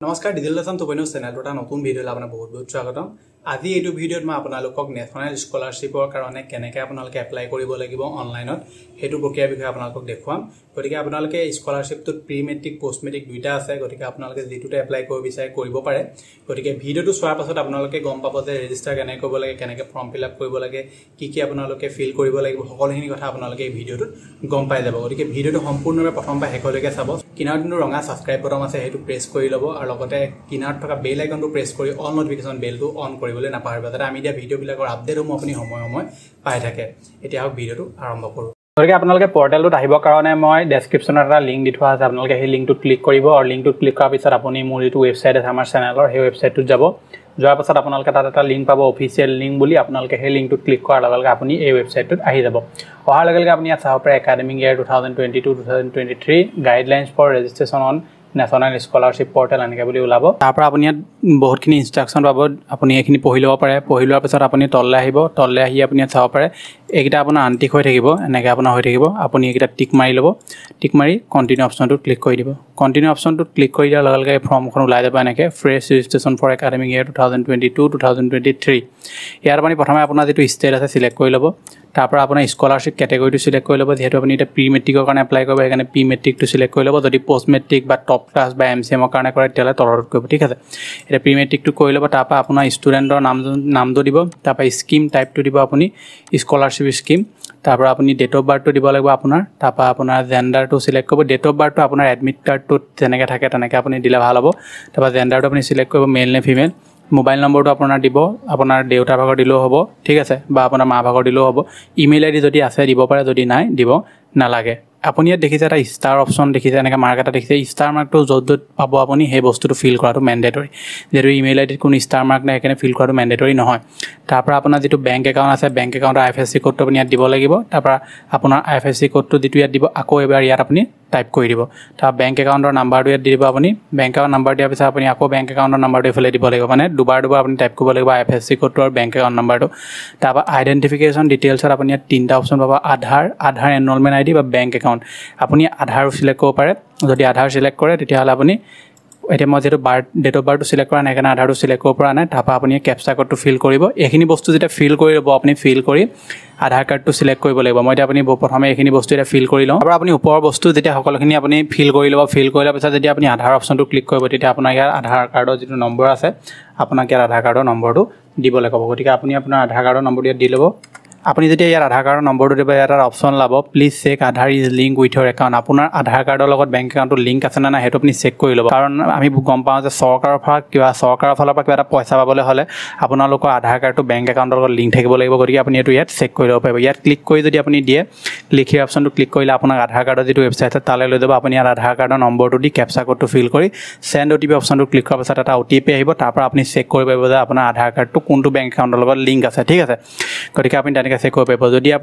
নমস্কাৰ digital lesson 2.0 চেনেলটোৰ এটা নতুন ভিডিঅ'লৈ আপোনাক বহুত বহুত স্বাগতম। আজি এইটো ভিডিঅ'ত মই আপোনালোকক নেশ্যনেল স্কলাৰশ্বিপৰ কাৰণে কেনেকৈ আপোনালোকে এপ্লাই কৰিব লাগিব অনলাইনত হেতু প্ৰক্ৰিয়াৰ বিষয়ে আপোনালোকক দেখুৱাম। গতিকে আপোনালোকে স্কলাৰশ্বিপটোত প্ৰি মেট্ৰিক পোষ্ট মেট্ৰিক দুইটা আছে, গতিকে আপোনালোকে যেটোতে এপ্লাই কৰিব বিচাৰে কৰিব পাৰে। গতিকে ভিডিঅ'টো চোৱাৰ পাছত আপোনালোকে গম পাব যে ৰেজিষ্টাৰ কেনেকৈ কৰিব লাগে, কেনেকৈ ফৰ্ম ফিল আপ কৰিব লাগে, কি আপোনালোকে ফিল কৰিব লাগিব, সকলোখিনি কথা আপোনালোকে এই ভিডিঅ'টোত গম পাই যাব। গতিকে ভিডিঅ'টো সম্পূৰ্ণভাৱে প্ৰথম পৰা শেষলৈকে চাব। কিনাৰত যোনটো ৰঙা সাবস্ক্ৰাইব বটন আছে সেইটো প্ৰেছ কৰি ল'ব আৰু লগতে কিনাৰত থকা বেল আইকনটো প্ৰেছ কৰি অল নটিফিকেশ্যন বেলটো অন কৰিবলৈ নাপাহৰিব, যাতে আমি দিয়া ভিডিঅ'বিলাকৰ আপডেটসমূহ আপুনি সময়ে পাই থাকে। এতিয়া হওক ভিডিঅ'টো আৰম্ভ কৰোঁ। গতিকে আপোনালোকে পৰ্টেলটোত আহিবৰ কাৰণে মই ডেছক্ৰিপশ্যনত এটা লিংক দি থোৱা আছে, আপোনালোকে সেই লিংকটোত ক্লিক কৰিব আৰু লিংকটোত ক্লিক কৰাৰ পিছত আপুনি মোৰ যিটো ৱেবছাইট আছে আমাৰ চেনেলৰ সেই ৱেবছাইটটোত যাব। যোৱাৰ পাছত আপোনালোকে তাত এটা লিংক পাব, অফিচিয়েল লিংক বুলি। আপোনালোকে সেই লিংকটোত ক্লিক কৰাৰ লগে লগে আপুনি এই ৱেবছাইটটোত আহি যাব। অহাৰ লগে লগে আপুনি ইয়াত চাব পাৰে academic year 2022-2023 guidelines for registration on national scholarship portal এনেকৈ বুলি ওলাব। তাৰপৰা আপুনি ইয়াত বহুতখিনি ইনষ্ট্ৰাকশ্যন পাব, আপুনি এইখিনি পঢ়ি ল'ব পাৰে। পঢ়ি লোৱাৰ পিছত আপুনি তললৈ আহিব, তললৈ আহি আপুনি ইয়াত চাব পাৰে এইকেইটা আপোনাৰ আনটিক হৈ থাকিব, এনেকৈ আপোনাৰ হৈ থাকিব। আপুনি এইকেইটা টিক মাৰি ল'ব, টিক মাৰি কণ্টিনিউ অপশ্যনটোত ক্লিক কৰি দিব। কণ্টিনিউ অপশ্যনটোত ক্লিক কৰি দিয়াৰ লগে লগে ফৰ্মখন ওলাই যাব এনেকৈ, fresh registration for academic year 2022-2023। ইয়াত আপুনি প্ৰথমে আপোনাৰ যিটো ষ্টেট আছে চিলেক্ট কৰি ল'ব। তাৰপৰা আপোনাৰ স্কলাৰশ্বিপ কেটেগৰীটো চিলেক্ট কৰি ল'ব। যিহেতু আপুনি এতিয়া প্ৰি মেট্ৰিকৰ কাৰণে এপ্লাই কৰিব, সেইকাৰণে প্ৰি মেট্ৰিকটো চিলেক্ট কৰি ল'ব। যদি পষ্ট মেট্ৰিক বা টপ ক্লাছ বা MCMৰ কাৰণে কৰে তেতিয়াহ'লে তলৰত কৰিব, ঠিক আছে। এতিয়া প্ৰি মেট্ৰিকটো কৰি ল'ব। তাৰপৰা আপোনাৰ ষ্টুডেণ্টৰ নামটো দিব, তাৰপৰা স্কিম টাইপটো দিব আপুনি স্কলাৰশ্বিপ স্কিম। তাৰপৰা আপুনি ডেট অফ বাৰ্থটো দিব লাগিব আপোনাৰ। তাৰপৰা আপোনাৰ জেণ্ডাৰটো চিলেক্ট কৰিব। ডেট অফ বাৰ্থটো আপোনাৰ এডমিট কাৰ্ডটোত যেনেকৈ থাকে তেনেকৈ আপুনি দিলে ভাল হ'ব। তাৰপৰা জেণ্ডাৰটো আপুনি চিলেক্ট কৰিব, মেল নে ফিমেল। মোবাইল নম্বৰটো আপোনাৰ দিব, আপোনাৰ দেউতাৰ ভাগৰ দিলেও হ'ব, ঠিক আছে, বা আপোনাৰ মা ভাগৰ দিলেও হ'ব। ইমেইল ID যদি আছে দিব পাৰে, যদি নাই দিব নালাগে। আপুনি ইয়াত দেখিছে এটা ষ্টাৰ অপশ্যন দেখিছে, এনেকৈ মাৰ্ক এটা দেখিছে। ষ্টাৰ মাৰ্কটো য'ত পাব আপুনি সেই বস্তুটো ফিল কৰাটো মেণ্ডেটৰী। যিহেতু ইমেইল IDত কোনো ষ্টাৰ মাৰ্ক নাই, সেইকাৰণে ফিল কৰাটো মেণ্ডেটৰী নহয়। তাৰপৰা আপোনাৰ যিটো বেংক একাউণ্ট আছে, বেংক একাউণ্টৰ IFSC কোডটো আপুনি ইয়াত দিব লাগিব। তাৰপৰা আপোনাৰ IFSC কোডটো যিটো ইয়াত দিব, আকৌ এবাৰ ইয়াত আপুনি টাইপ কৰি দিব। তাৰপৰা বেংক একাউণ্টৰ নাম্বাৰটো ইয়াত দি দিব আপুনি। বেংক একাউণ্ট নাম্বাৰ দিয়াৰ পিছত আপুনি আকৌ বেংক একাউণ্টৰ নাম্বাৰটো এইফালে দিব লাগিব, মানে দুবাৰ আপুনি টাইপ কৰিব লাগিব IFSC কোডটো আৰু বেংক একাউণ্ট নাম্বাৰটো। তাৰপৰা আইডেণ্টিফিকেশ্যন ডিটেইলছত আপুনি ইয়াত তিনিটা অপশ্যন পাব, আধাৰ এনৰলমেণ্ট ID বা বেংক একাউণ্ট। আপুনি আধাৰো চিলেক্ট কৰিব পাৰে। যদি আধাৰ চিলেক্ট কৰে তেতিয়াহ'লে আপুনি, এতিয়া মই যিহেতু ডেট অফ বাৰ্থটো চিলেক্ট কৰা নাই সেইকাৰণে আধাৰটো চিলেক্ট কৰিব পৰা নাই। তাৰপৰা আপুনি কেপচা কোডটো ফিল কৰিব। এইখিনি বস্তু যেতিয়া ফিল কৰি ল'ব, আপুনি ফিল কৰি আধাৰ কাৰ্ডটো চিলেক্ট কৰিব লাগিব। মই এতিয়া আপুনি প্ৰথমে এইখিনি বস্তু এতিয়া ফিল কৰি লওঁ। তাৰপৰা আপুনি ওপৰৰ বস্তু যেতিয়া সকলোখিনি আপুনি ফিল কৰি ল'ব, ফিল কৰি লোৱাৰ পিছত যেতিয়া আপুনি আধাৰ অপশ্যনটো ক্লিক কৰিব, তেতিয়া আপোনাৰ ইয়াত আধাৰ কাৰ্ডৰ যিটো নম্বৰ আছে, আপোনাক ইয়াত আধাৰ কাৰ্ডৰ নম্বৰটো দিবলৈ ক'ব। গতিকে আপুনি আপোনাৰ আধাৰ কাৰ্ডৰ নম্বৰটো ইয়াত দি ল'ব। আপুনি যেতিয়া ইয়াত আধাৰ কাৰ্ডৰ নম্বৰটো দিব, ইয়াত এটা অপশ্যন লাব, please check Aadhaar is link with your account. আপোনাৰ আধাৰ কাৰ্ডৰ লগত বেংক একাউণ্টটো লিংক আছে নে নাই সেইটো আপুনি চেক কৰি ল'ব। কাৰণ আমি গম পাওঁ যে চৰকাৰৰ ফালৰ পৰা কিবা এটা পইচা পাবলৈ হ'লে আপোনালোকৰ আধাৰ কাৰ্ডটো বেংক একাউণ্টৰ লগত লিংক থাকিব লাগিব। গতিকে আপুনি এইটো ইয়াত চেক কৰি ল'ব পাৰিব। ইয়াত ক্লিক কৰি যদি আপুনি দিয়ে, লিখি অপশ্যনটো ক্লিক কৰিলে আপোনাক আধাৰ কাৰ্ডৰ যিটো ৱেবছাইট আছে তালৈ লৈ যাব। আপুনি ইয়াত আধাৰ কাৰ্ডৰ নম্বৰটো দি কেপচা কোডটো ফিল কৰি চেণ্ড OTP অপশ্যনটো ক্লিক কৰাৰ পাছত এটা OTP আহিব। তাৰপৰা আপুনি চেক কৰিব পাৰিব যে আপোনাৰ আধাৰ কাৰ্ডটো কোনটো বেংক একাউণ্টৰ লগত লিংক আছে, ঠিক আছে। গতিকে আপুনি তেনেকৈ চেক কৰিব পাৰিব। যদি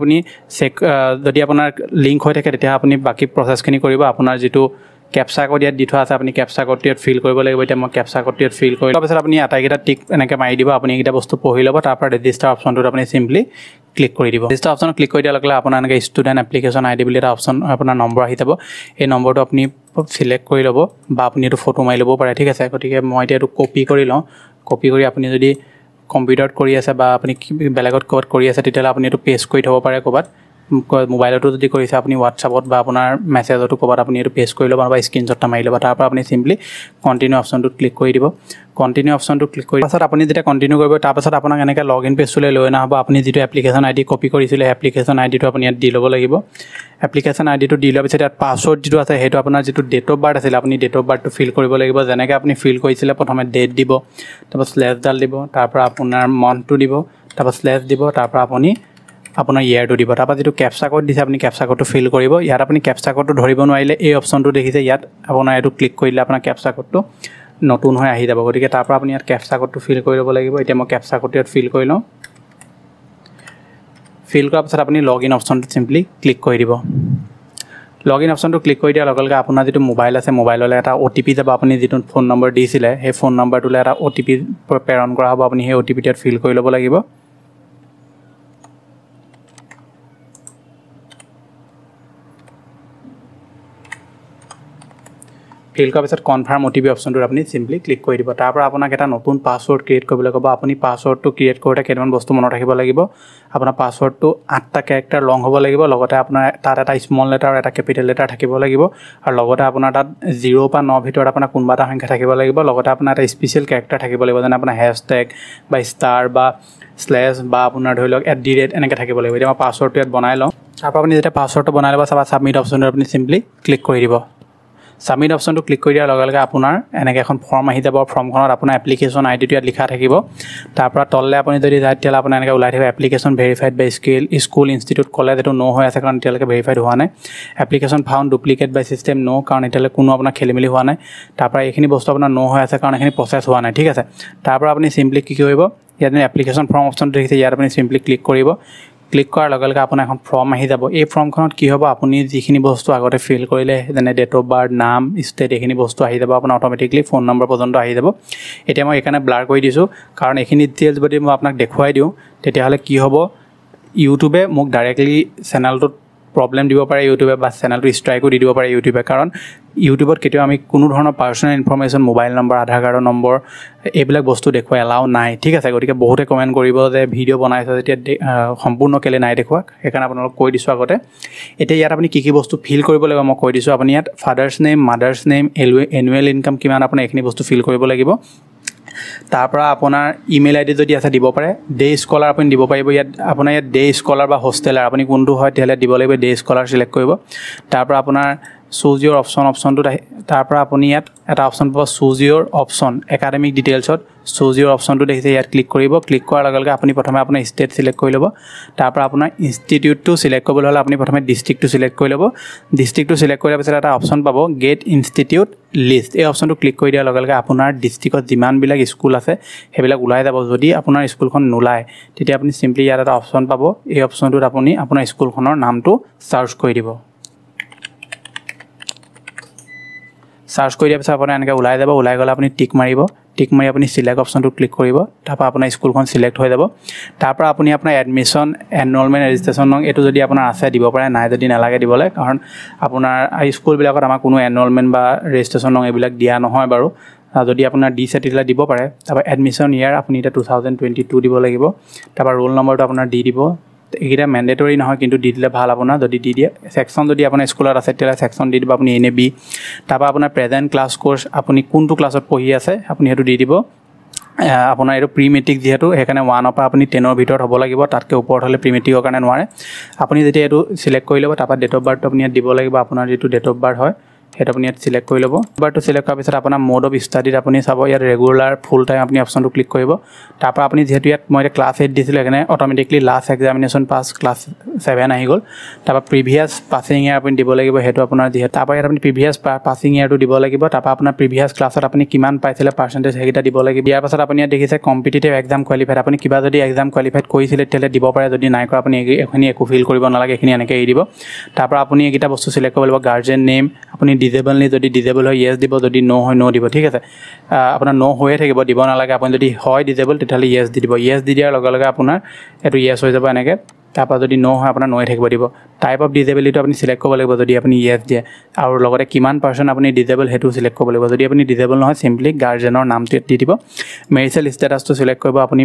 আপোনাৰ লিংক হৈ থাকে তেতিয়া আপুনি বাকী প্ৰচেছখিনি কৰিব। আপোনাৰ যিটো কেপচা কোড ইয়াত দি থোৱা আছে, আপুনি কেপচা কোডটো ইয়াত ফিল কৰিব লাগিব। এতিয়া মই কেপচা কোডটো ইয়াত ফিল কৰি তাৰপিছত আপুনি আটাইকেইটা টিক এনেকৈ মাৰি দিব। আপুনি এইকেইটা বস্তু পঢ়ি ল'ব। তাৰপৰা ৰেজিষ্টাৰ অপশ্যনটোত আপুনি চিম্পলি ক্লিক কৰি দিব। ৰেজিষ্টাৰ অপশ্যনত ক্লিক কৰি দিয়াৰ লগে লগে আপোনাৰ এনেকৈ ষ্টুডেণ্ট এপ্লিকেশ্যন ID বুলি এটা অপশ্যন, আপোনাৰ নম্বৰ আহি যাব। এই নম্বৰটো আপুনি চিলেক্ট কৰি ল'ব বা আপুনি এইটো ফটো মাৰি ল'বও পাৰে, ঠিক আছে। গতিকে মই এতিয়া এইটো কপি কৰি লওঁ। কপি কৰি আপুনি যদি কম্পিউটাৰত কৰি আছে বা আপুনি বেলেগত ক'ৰবাত কৰি আছে তেতিয়াহ'লে আপুনি এইটো পেষ্ট কৰি থ'ব পাৰে ক'ৰবাত। মোবাইলতো যদি কৰিছে আপুনি হোৱাটছআপত বা আপোনাৰ মেছেজতো ক'ৰবাত আপুনি এইটো পেষ্ট কৰি ল'ব বা স্ক্ৰীনশ্বট এটা মাৰি ল'ব। তাৰপৰা আপুনি চিম্পলি কণ্টিনিউ অপশ্যনটোত ক্লিক কৰি দিব। কণ্টিনিউ অপশ্যনটো ক্লিক কৰি পাছত আপুনি যেতিয়া কণ্টিনিউ কৰিব, তাৰপাছত আপোনাক এনেকৈ লগ ইন পেজটোলৈ লৈ অনা হ'ব। আপুনি যিটো এপ্লিকেশ্যন ID কপি কৰিছিলে সেই এপ্লিকেশ্যন IDটো আপুনি ইয়াত দি ল'ব লাগিব। এপ্লিকেশ্যন IDটো দি লোৱাৰ পিছত ইয়াত পাছৱৰ্ড যিটো আছে সেইটো আপোনাৰ যিটো ডেট অফ বাৰ্থ আছিলে, আপুনি ডেট অফ বাৰ্থটো ফিল কৰিব লাগিব। যেনেকৈ আপুনি ফিল কৰিছিলে প্ৰথমে ডেট দিব, তাৰপৰা স্লেছডাল দিব, তাৰপৰা আপোনাৰ মান্থটো দিব, তাৰপৰা স্লেছ দিব, তাৰপৰা আপুনি আপোনাৰ ইয়েৰটো দিব। তাৰপৰা যিটো কেপচা কোড দিছে আপুনি কেপচা কোডটো ফিল কৰিব। ইয়াত আপুনি কেপচা কোডটো ধৰিব নোৱাৰিলে এই অপশ্যনটো দেখিছে, ইয়াত আপোনাৰ এইটো ক্লিক কৰিলে আপোনাৰ কেপচা কোডটো নতুন হৈ আহি যাব। গতিকে তাৰপৰা আপুনি ইয়াত কেপচা কোডটো ফিল কৰি ল'ব লাগিব। এতিয়া মই কেপচা কোডটো ইয়াত ফিল কৰি লওঁ। ফিল কৰাৰ পিছত আপুনি লগ ইন অপশ্যনটো চিম্পলি ক্লিক কৰি দিব। লগ ইন অপশ্যনটো ক্লিক কৰি দিয়াৰ লগে লগে আপোনাৰ যিটো মোবাইল আছে, মোবাইললৈ এটা OTP যাব। আপুনি যিটো ফোন নম্বৰ দিছিলে সেই ফোন নম্বৰটোলৈ এটা OTP প্ৰেৰণ কৰা হ'ব। আপুনি সেই OTPটো ইয়াত ফিল কৰি ল'ব লাগিব। ফিল কৰাৰ পিছত কনফাৰ্ম OTP অপশ্যনটোত আপুনি সিম্পলি ক্লিক কৰি দিব তাৰ পৰা আপোনাক এটা নতুন পাছৱৰ্ড ক্ৰিয়েট কৰিবলৈ ক'ব আপুনি পাছৱৰ্ডটো ক্ৰিয়েট কৰোঁতে কেইটামান বস্তু মনত ৰাখিব লাগিব আপোনাৰ পাছৱৰ্ডটো 8টা ক্যাৰেক্টাৰ লং হ'ব লাগিব লগতে আপোনাৰ তাত এটা স্মল লেটাৰ আৰু এটা কেপিটেল লেটাৰ থাকিব লাগিব আৰু লগতে আপোনাৰ তাত 0 পৰা 9 ভিতৰত আপোনাৰ কোনবা এটা সংখ্যা থাকিব লাগিব লগতে আপোনাৰ এটা স্পেশাল ক্যাৰেক্টাৰ থাকিব লাগিব যেনে আপোনাৰ হ্যাশট্যাগ বা ষ্টাৰ বা স্ল্যাশ বা আপোনাৰ ধৰি লওক @ এনেকৈ থাকিব লাগিব এতিয়া মই পাছৱৰ্ডটো ইয়াত বনাই লওঁ তাৰ পৰা আপুনি যেতিয়া পাছৱৰ্ডটো বনাই ল'ব সাবমিট অপশ্যনটো আপুনি সিম্পলি ক্লিক কৰি দিব সাবমিট অপশ্যনটো ক্লিক কৰি দিয়াৰ লগে লগে আপোনাৰ এনেকৈ এখন ফৰ্ম আহি যাব ফৰ্মখনত আপোনাৰ এপ্লিকেশ্যন আইডিটো ইয়াত লিখা থাকিব তাৰ পৰা তললে আপুনি যদি যায় তেতিয়া আপোনাৰ এনেকৈ ওলাই থাকিব application verified by school institute college এইটো নো হৈ আছে কাৰণ এতিয়ালৈকে ভেৰিফাইড হোৱা নাই application found duplicate by system no কাৰণ এতিয়ালৈকে কোনো আপোনাৰ খেলিমেলি হোৱা নাই তাৰ পৰা এইখিনি বস্তু আপোনাৰ নো হৈ আছে কাৰণ এইখিনি প্ৰচেছ হোৱা নাই ঠিক আছে তাৰ পৰা আপুনি সিম্পলি কি কৰিব ইয়াত এপ্লিকেশ্যন ফৰ্ম অপশ্যনটো দেখিছে ইয়াত আপুনি সিম্পলি ক্লিক কৰিব ক্লিক কৰাৰ লগে লগে আপোনাৰ এখন ফৰ্ম আহি যাব এই ফৰ্মখনত কি হ'ব আপুনি যিখিনি বস্তু আগতে ফিল কৰিলে যেনে ডেট অফ বাৰ্থ নাম ষ্টেট এইখিনি বস্তু আহি যাব আপোনাৰ অট'মেটিকলি ফোন নম্বৰ পৰ্যন্ত আহি যাব এতিয়া মই এইকাৰণে ব্লাৰ কৰি দিছোঁ কাৰণ এইখিনি ডিটেইলছ যদি মই আপোনাক দেখুৱাই দিওঁ তেতিয়াহ'লে কি হ'ব ইউটিউবে মোক ডাইৰেক্টলি চেনেলটোত প্ৰবলেম দিব পাৰে ইউটিউবে বা চেনেলটো ষ্ট্ৰাইকো দি দিব পাৰে ইউটিউবে কাৰণ ইউটিউবত কেতিয়াও আমি কোনো ধৰণৰ personal information mobile number Aadhaar কাৰ্ডৰ নম্বৰ এইবিলাক বস্তু দেখুৱাই এলাও নাই ঠিক আছে গতিকে বহুতে কমেণ্ট কৰিব যে ভিডিঅ' বনাইছে যেতিয়া সম্পূৰ্ণ কেলে নাই দেখুৱাক সেইকাৰণে আপোনালোক কৈ দিছোঁ আগতে এতিয়া ইয়াত আপুনি কি বস্তু ফিল কৰিব লাগিব মই কৈ দিছোঁ আপুনি ইয়াত father's name mother's name annual income কিমান আপুনি এইখিনি বস্তু ফিল কৰিব লাগিব তাৰ পৰা আপোনাৰ ইমেইল আইডি যদি আছে দিব পাৰে ডে স্কলাৰ আপুনি দিব পাৰিব ইয়াত আপোনাৰ ইয়াত ডে স্কলাৰ বা হোষ্টেলাৰ আপুনি কোনটো হয় তেতিয়াহ'লে দিব লাগিব ডে স্কলাৰ সিলেক্ট কৰিব তাৰ পৰা আপোনাৰ চুজ ইউৰ অপশ্যনটোত আহি তাৰ পৰা আপুনি ইয়াত এটা অপশ্যন পাব চুজ ইউৰ অপশ্যন একাডেমিক ডিটেইলছত চুজ ইউৰ অপশ্যনটো দেখিছে ইয়াত ক্লিক কৰিব ক্লিক কৰাৰ লগে লগে আপুনি প্ৰথমে আপোনাৰ ষ্টেট সিলেক্ট কৰি ল'ব তাৰ পৰা আপোনাৰ ইনষ্টিটিউটটো সিলেক্ট কৰিবলৈ হ'লে আপুনি প্ৰথমে ডিষ্ট্ৰিক্টটো সিলেক্ট কৰি ল'ব ডিষ্ট্ৰিক্টটো সিলেক্ট কৰাৰ পিছত এটা অপশ্যন পাব গেট ইনষ্টিটিউট লিষ্ট এই অপশ্যনটো ক্লিক কৰি দিয়াৰ লগে লগে আপোনাৰ ডিষ্ট্ৰিক্টত যিমানবিলাক স্কুল আছে সেইবিলাক ওলাই যাব যদি আপোনাৰ স্কুলখন নোলায় তেতিয়া আপুনি সিম্পলি ইয়াত এটা অপশ্যন পাব এই অপশ্যনটোত আপুনি আপোনাৰ স্কুলখনৰ নামটো চাৰ্চ কৰি দিব সাৰ্চ কৰি দিয়াৰ পিছত আপোনাৰ এনেকৈ ওলাই যাব ওলাই গ'লে আপুনি টিক মাৰিব টিক মাৰি আপুনি সিলেক্ট অপশ্যনটো ক্লিক কৰিব তাৰপৰা আপোনাৰ স্কুলখন সিলেক্ট হৈ যাব তাৰপৰা আপুনি আপোনাৰ এডমিশ্যন এনৰলমেণ্ট ৰেজিষ্ট্ৰেশ্যন নং এইটো যদি আপোনাৰ আছে দিব পাৰে নাই যদি নালাগে দিবলৈ কাৰণ আপোনাৰ স্কুলবিলাকত আমাৰ কোনো এনৰলমেণ্ট বা ৰেজিষ্ট্ৰেশ্যন নং এইবিলাক দিয়া নহয় বাৰু যদি আপোনাৰ দিছে তেতিয়াহ'লে দিব পাৰে তাৰপৰা এডমিশ্যন ইয়াৰ আপুনি এতিয়া 2022 দিব লাগিব তাৰপৰা ৰোল নম্বৰটো আপোনাৰ দি দিব এইকেইটা মেণ্ডেটৰী নহয় কিন্তু দি দিলে ভাল আপোনাৰ যদি দি দিয়ে সেকশ্যন যদি আপোনাৰ স্কুলত আছে তেতিয়াহ'লে সেকশ্যন দি দিব আপুনি এনে বি তাৰপৰা আপোনাৰ প্ৰেজেণ্ট ক্লাছ কোৰ্চ আপুনি কোনটো ক্লাছত পঢ়ি আছে আপুনি সেইটো দি দিব আপোনাৰ এইটো প্ৰি মেট্ৰিক যিহেতু সেইকাৰণে 1 পৰা আপুনি 10ৰ ভিতৰত হ'ব লাগিব তাতকৈ ওপৰত হ'লে প্ৰি মেট্ৰিকৰ কাৰণে নোৱাৰে আপুনি যেতিয়া এইটো সিলেক্ট কৰি ল'ব তাৰপৰা ডেট অফ বাৰ্থটো আপুনি ইয়াত দিব লাগিব আপোনাৰ যিটো ডেট অফ বাৰ্থ হয় সেইটো আপুনি ইয়াত সিলেক্ট কৰি ল'ব বাৰটো সিলেক্ট কৰাৰ পিছত আপোনাৰ মোড অফ ষ্টাডিত আপুনি চাব ইয়াত ৰেগুলাৰ ফুল টাইম আপুনি অপশ্যনটো ক্লিক কৰিব তাৰপৰা আপুনি যিহেতু ইয়াত মই এতিয়া ক্লাছ 8 দিছিলোঁ সেইকাৰণে automatically last examination pass class 7 আহি গ'ল তাৰপৰা প্ৰিভিয়াছ পাছিং ইয়াৰ আপুনি দিব লাগিব সেইটো আপোনাৰ যিহেতু তাৰপৰা ইয়াত আপুনি প্ৰিভিয়াছ পাছিং ইয়াৰটো দিব লাগিব তাৰপৰা আপোনাৰ প্ৰিভিয়াছ ক্লাছত আপুনি কিমান পাইছিলে পাৰ্চেণ্টেজ সেইকেইটা দিব লাগিব ইয়াৰ পাছত আপুনি ইয়াত দেখিছে কম্পিটিটিভ এক্সাম কোৱালিফাইড আপুনি কিবা যদি এক্সাম কোৱালিফাইড কৰিছিলে তেতিয়াহ'লে দিব পাৰে যদি নাই কৰা আপুনি এইখিনি একো ফিল কৰিব নালাগে এইখিনি এনেকৈ এৰি দিব তাৰপৰা আপুনি এইকেইটা বস্তু সিলেক্ট কৰিব লাগিব গাৰ্জেন নেম আপুনি ডিজেবল নি যদি ডিজেবল হয় ইয়েছ দিব যদি নো হয় নো দিব ঠিক আছে আপোনাৰ নো হৈয়ে থাকিব দিব নালাগে আপুনি যদি হয় ডিজেবল তেতিয়াহ'লে ইয়েছ দি দিব ইয়েছ দি দিয়াৰ লগে লগে আপোনাৰ এইটো ইয়েছ হৈ যাব এনেকৈ তাৰপৰা যদি নো হয় আপোনাৰ নয়ে থাকিব দিব টাইপ অফ ডিজেবিলিটি আপুনি সিলেক্ট কৰিব লাগিব যদি আপুনি ইয়েছ দিয়ে আৰু লগতে কিমান পাৰ্চেণ্ট আপুনি ডিজেবল সেইটো সিলেক্ট কৰিব লাগিব যদি আপুনি ডিজেবল নহয় সিম্পলি গাৰ্জেনৰ নামটো দি দিব মেৰিটেল ষ্টেটাছটো সিলেক্ট কৰিব আপুনি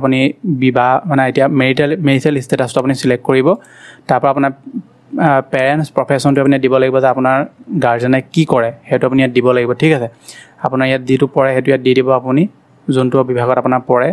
বিবাহ মানে এতিয়া মেৰিটেল ষ্টেটাছটো আপুনি সিলেক্ট কৰিব তাৰপৰা আপোনাৰ পেৰেণ্টছ প্ৰফেশ্যনটো আপুনি দিব লাগিব যে আপোনাৰ গাৰ্জেনে কি কৰে সেইটো আপুনি ইয়াত দিব লাগিব ঠিক আছে আপোনাৰ ইয়াত যিটো পৰে সেইটো ইয়াত দি দিব আপুনি যোনটো বিভাগত আপোনাৰ পৰে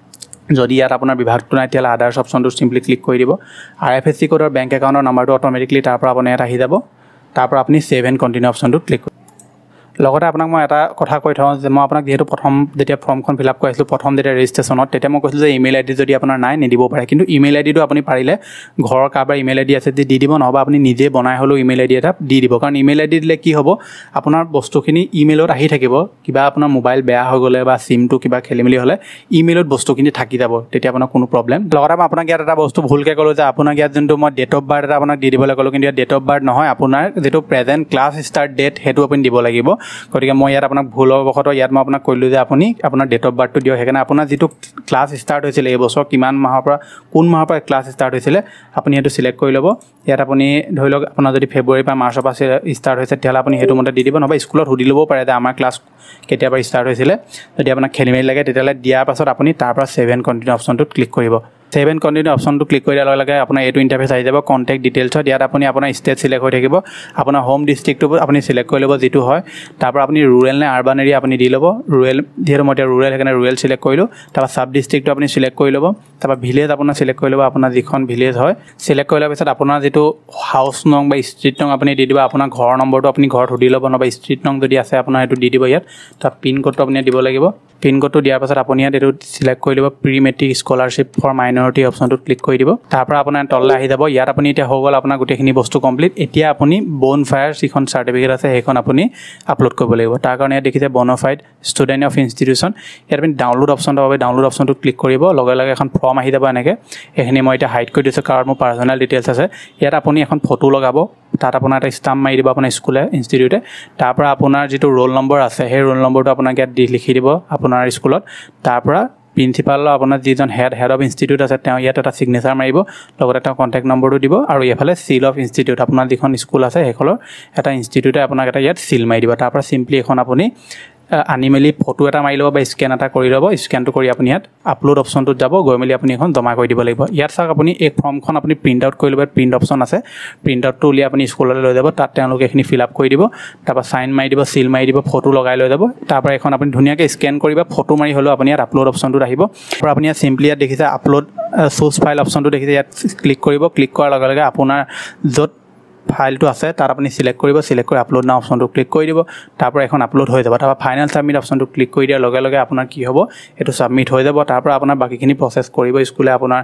যদি ইয়াত আপোনাৰ বিভাগটো নাই তেতিয়াহ'লে আদাৰ্ছ অপশ্যনটো চিম্পলি ক্লিক কৰি দিব IFSC কোডৰ বেংক একাউণ্টৰ নাম্বাৰটো অট'মেটিকলি তাৰ পৰা আপোনাৰ ইয়াত আহি যাব তাৰ পৰা আপুনি ছেভ এণ্ড কণ্টিনিউ অপশ্যনটো ক্লিক কৰিব লগতে আপোনাক মই এটা কথা কৈ থওঁ যে মই আপোনাক যিহেতু প্ৰথম যেতিয়া ফৰ্মখন ফিল আপ কৰিছিলোঁ প্ৰথম যেতিয়া ৰেজিষ্ট্ৰেশ্যনত তেতিয়া মই কৈছিলোঁ যে ইমেইল আইডি যদি আপোনাৰ নাই নিদিব পাৰে কিন্তু ইমেইল আইডিটো আপুনি পাৰিলে ঘৰৰ কাৰোবাৰ ইমেইল আইডি আছে দি দিব নহ'বা আপুনি নিজে বনাই হ'লেও ইমেইল আইডি এটা দি দিব কাৰণ ইমেইল আইডি দিলে কি হ'ব আপোনাৰ বস্তুখিনি ইমেইলত আহি থাকিব কিবা আপোনাৰ মোবাইল বেয়া হৈ গ'লে বা চিমটো কিবা খেলিমেলি হ'লে ইমেইলত বস্তুখিনি থাকি যাব তেতিয়া আপোনাৰ কোনো প্ৰব্লেম লগতে মই আপোনাক ইয়াত এটা বস্তু ভুলকৈ ক'লোঁ যে আপোনাক ইয়াত যোনটো মই ডেট অফ বাৰ্থ এটা আপোনাক দি দিবলৈ ক'লোঁ কিন্তু ইয়াত ডেট অফ বাৰ্থ নহয় আপোনাৰ যিটো প্ৰেজেণ্ট ক্লাছ ষ্টাৰ্ট ডেট সেইটো আপুনি দিব লাগিব গতিকে মই ইয়াত আপোনাক ভুলবশতঃ ইয়াত মই আপোনাক কৈলোঁ যে আপুনি আপোনাৰ ডেট অফ বাৰ্থটো দিয়ক সেইকাৰণে আপোনাৰ যিটো ক্লাছ ষ্টাৰ্ট হৈছিলে এই বছৰ কিমান মাহৰ পৰা কোন মাহৰ পৰা ক্লাছ ষ্টাৰ্ট হৈছিলে আপুনি সেইটো সিলেক্ট কৰি ল'ব ইয়াত আপুনি ধৰি লওক আপোনাৰ যদি ফেব্ৰুৱাৰী বা মাৰ্চৰ পৰা ষ্টাৰ্ট হৈছে তেতিয়াহ'লে আপুনি সেইটো মতে দি দিব নহবা স্কুলত সুধি ল'ব পাৰে যে আমাৰ ক্লাছ কেতিয়াবা ষ্টাৰ্ট হৈছিলে যদি আপোনাক খেলিমেলি লাগে তেতিয়াহ'লে দিয়াৰ পাছত আপুনি তাৰ পৰা 7 কণ্টিনিউ অপশ্যনটোত ক্লিক কৰিব 7 কণ্টিনিউ অপশ্যনটো ক্লিক কৰি দিয়াৰ লগে লগে আপোনাৰ এইটো ইণ্টাৰফেচ আহি যাব কণ্টেক্ট ডিটেইলছত ইয়াত আপুনি আপোনাৰ ষ্টেট সিলেক্ট হৈ থাকিব আপোনাৰ হোম ডিষ্ট্ৰিক্টটো আপুনি সিলেক্ট কৰি ল'ব যিটো হয় তাৰপৰা আপুনি ৰুৰেল নে আৰবান এৰিয়া আপুনি দি ল'ব ৰুৰেল যিহেতু মই এতিয়া ৰুৰেল সেইকাৰণে ৰুৰেল সিলেক্ট কৰিলোঁ তাৰপৰা চাব ডিষ্ট্ৰিক্টটো আপুনি সিলেক্ট কৰি ল'ব তাৰপৰা ভিলেজ আপোনাৰ সিলেক্ট কৰি ল'ব আপোনাৰ যিখন ভিলেজ হয় সিলেক্ট কৰি লোৱাৰ পিছত আপোনাৰ যিটো হাউচ নং বা ষ্ট্ৰীট নং আপুনি দি দিব আপোনাৰ ঘৰৰ নম্বৰটো আপুনি ঘৰত সুধি ল'ব নহবা ষ্ট্ৰীট নং যদি আছে আপোনাৰ সেইটো দি দিব ইয়াত তাৰ পিন কোডটো আপুনি দিব লাগিব পিন কোডটো দিয়াৰ পাছত আপুনি ইয়াত এইটো সিলেক্ট কৰি ল'ব pre matric scholarship for minority অপশ্যনটোত ক্লিক কৰি দিব তাৰপৰা আপোনাৰ তললৈ আহি যাব ইয়াত আপুনি এতিয়া হৈ গ'ল আপোনাৰ গোটেইখিনি বস্তু কমপ্লিট এতিয়া আপুনি বনফায়াৰ যিখন চাৰ্টিফিকেট আছে সেইখন আপুনি আপলোড কৰিব লাগিব তাৰ কাৰণে ইয়াত দেখিছে বনফাইড ষ্টুডেণ্ট অফ ইনষ্টিটিউশ্যন ইয়াত আপুনি ডাউনলোড অপশ্যনটো পাব ডাউনলোড অপশ্যনটোত ক্লিক কৰিব লগে লগে এখন ফৰ্ম আহি যাব এনেকৈ এইখিনি মই এতিয়া হাইড কৰি দিছোঁ কাৰণ মোৰ পাৰ্চনেল ডিটেইলছ আছে ইয়াত আপুনি এখন ফটো লগাব তাত আপোনাৰ এটা ষ্টাম্প মাৰি দিব আপোনাৰ স্কুলে ইনষ্টিটিউটে তাৰপৰা আপোনাৰ যিটো ৰোল নম্বৰ আছে সেই ৰোল নম্বৰটো আপোনাক ইয়াত লিখি দিব আপোনাৰ স্কুলত তাৰপৰা প্ৰিন্সিপালৰ আপোনাৰ যিজন হেড অফ ইনষ্টিটিউট আছে তেওঁ ইয়াত এটা সিগনেচাৰ মাৰিব লগতে তেওঁ কণ্টেক্ট নম্বৰটো দিব আৰু এইফালে সিল অফ ইনষ্টিটিউট আপোনাৰ যিখন স্কুল আছে সেইখনৰ এটা ইনষ্টিটিউটে আপোনাক এটা ইয়াত সিল মাৰি দিব তাৰপৰা চিম্পলি এখন আপুনি আনি মেলি ফটো এটা মাৰি ল'ব বা স্কেন এটা কৰি ল'ব স্কেনটো কৰি আপুনি ইয়াত আপলোড অপশ্যনটোত যাব গৈ মেলি আপুনি এখন জমা কৰি দিব লাগিব ইয়াত চাওক আপুনি এই ফৰ্মখন আপুনি প্ৰিণ্ট আউট কৰি ল'ব প্ৰিণ্ট অপশ্যন আছে প্ৰিণ্ট আউটটো উলিয়াই আপুনি স্কুললৈ লৈ যাব তাত তেওঁলোকে এইখিনি ফিল আপ কৰি দিব তাৰপৰা চাইন মাৰি দিব চিল মাৰি দিব ফটো লগাই লৈ যাব তাৰপৰা এখন আপুনি ধুনীয়াকৈ স্কেন কৰিব ফটো মাৰি হ'লেও আপুনি ইয়াত আপলোড অপশ্যনটোত আহিব আৰু আপুনি ইয়াত চিম্পলি ইয়াত দেখিছে আপলোড চুজ ফাইল অপশ্যনটো দেখিছে ইয়াত ক্লিক কৰিব ক্লিক কৰাৰ লগে লগে আপোনাৰ য'ত ফাইলটো আছে তাত আপুনি সিলেক্ট কৰিব সিলেক্ট কৰি আপলোড নাও অপশ্যনটো ক্লিক কৰি দিব তাৰপৰা এখন আপলোড হৈ যাব তাৰপৰা ফাইনেল সাবমিট অপশ্যনটো ক্লিক কৰি দিয়াৰ লগে লগে আপোনাৰ কি হ'ব এইটো সাবমিট হৈ যাব তাৰপৰা আপোনাৰ বাকীখিনি প্ৰচেছ কৰিব স্কুলে আপোনাৰ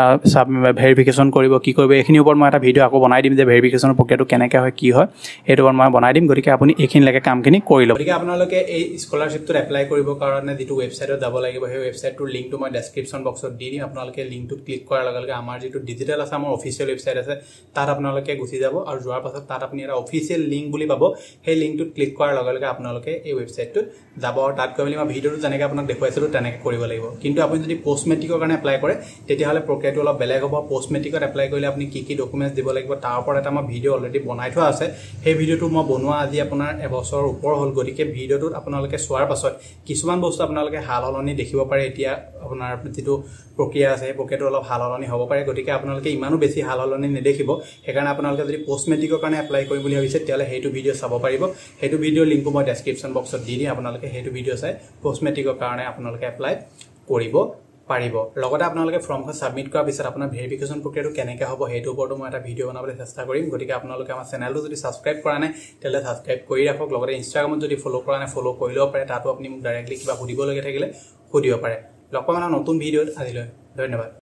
ভেৰিফিকেশ্যন কৰিব কি কৰিব এইখিনিৰ ওপৰত মই এটা ভিডিঅ' আকৌ বনাই দিম যে ভেৰিফিকেশ্যনৰ প্ৰক্ৰিয়াটো কেনেকৈ হয় কি হয় এইটো ওপৰত মই বনাই দিম গতিকে আপুনি এইখিনিলৈকে কামখিনি কৰি ল'ব গতিকে আপোনালোকে এই স্কলাৰশ্বিপটোত এপ্লাই কৰিবৰ কাৰণে যিটো ৱেবছাইটত যাব লাগিব সেই ৱেবছাইটটোৰ লিংকটো মই ডেছক্ৰিপশ্যন বক্সত দি দিম আপোনালোকে লিংকটোত ক্লিক কৰাৰ লগে লগে আমাৰ যিটো ডিজিটেল আছে আমাৰ অফিচিয়েল ৱেবছাইট আছে তাত আপোনালোকে গুচি যাব আৰু যোৱাৰ পাছত তাত আপুনি এটা অফিচিয়েল লিংক বুলি পাব সেই লিংকটোত ক্লিক কৰাৰ লগে লগে আপোনালোকে এই ৱেবছাইটটোত যাব আৰু তাত গৈ মেলি মই ভিডিঅ'টো যেনেকৈ আপোনাক দেখুৱাইছিলোঁ তেনেকৈ কৰিব লাগিব কিন্তু আপুনি যদি পোষ্ট মেট্ৰিকৰ কাৰণে এপ্লাই কৰে তেতিয়াহ'লে প্ৰক্ৰিয়াটো অলপ বেলেগ হ'ব পোষ্ট মেট্ৰিকত এপ্লাই কৰিলে আপুনি কি ডকুমেণ্টছ দিব লাগিব তাৰ ওপৰত এটা মই ভিডিঅ' অলৰেডি বনাই থোৱা আছে সেই ভিডিঅ'টো মই বনোৱা আজি আপোনাৰ এবছৰৰ ওপৰ হ'ল গতিকে ভিডিঅ'টোত আপোনালোকে চোৱাৰ পাছত কিছুমান বস্তু আপোনালোকে হাল সলনি দেখিব পাৰে এতিয়া আপোনাৰ যিটো প্ৰক্ৰিয়া আছে সেই প্ৰক্ৰিয়াটো অলপ হাল সলনি হ'ব পাৰে গতিকে আপোনালোকে ইমানো বেছি হাল সলনি নেদেখিব সেইকাৰণে আপোনালোকে যদি পোষ্ট মেট্ৰিকৰ কাৰণে এপ্লাই কৰিম বুলি ভাবিছে তেতিয়াহ'লে সেইটো ভিডিঅ' চাব পাৰিব সেইটো ভিডিঅ'ৰ লিংকটো মই ডেছক্ৰিপশ্যন বক্সত দি দিম আপোনালোকে সেইটো ভিডিঅ' চাই পোষ্ট মেট্ৰিকৰ কাৰণে আপোনালোকে এপ্লাই কৰিব পাৰিব লগতে আপোনালোকে ফৰ্মখন সাবমিট কৰাৰ পিছত আপোনাৰ ভেৰিফিকেশ্যন প্ৰক্ৰিয়াটো কেনেকৈ হ'ব সেইটোৰ ওপৰতো মই এটা ভিডিঅ' বনাবলৈ চেষ্টা কৰিম গতিকে আপোনালোকে আমাৰ চেনেলটো যদি ছাবস্ক্ৰাইব কৰা নাই তেতিয়াহ'লে ছাবস্ক্ৰাইব কৰি ৰাখক লগতে ইনষ্টাগ্ৰামত যদি ফ'ল' কৰা নাই ফ'ল' কৰি ল'ব পাৰে তাতো আপুনি মোক ডাইৰেক্টলি কিবা সুধিবলগীয়া থাকিলে সুধিব পাৰে লগ পাম নতুন ভিডিঅ'ত আজিলৈ ধন্যবাদ